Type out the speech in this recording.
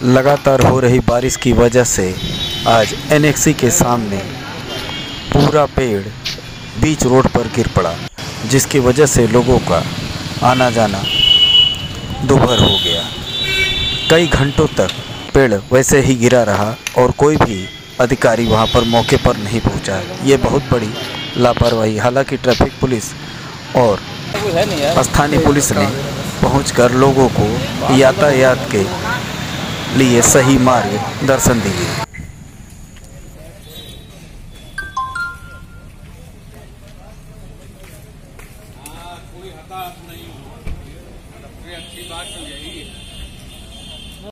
लगातार हो रही बारिश की वजह से आज एनेक्सी के सामने पूरा पेड़ बीच रोड पर गिर पड़ा, जिसकी वजह से लोगों का आना जाना दुभर हो गया। कई घंटों तक पेड़ वैसे ही गिरा रहा और कोई भी अधिकारी वहां पर मौके पर नहीं पहुंचा। ये बहुत बड़ी लापरवाही। हालांकि ट्रैफिक पुलिस और स्थानीय पुलिस ने पहुंचकर लोगों को यातायात के लिए सही मार्ग दर्शन दिए। कोई हता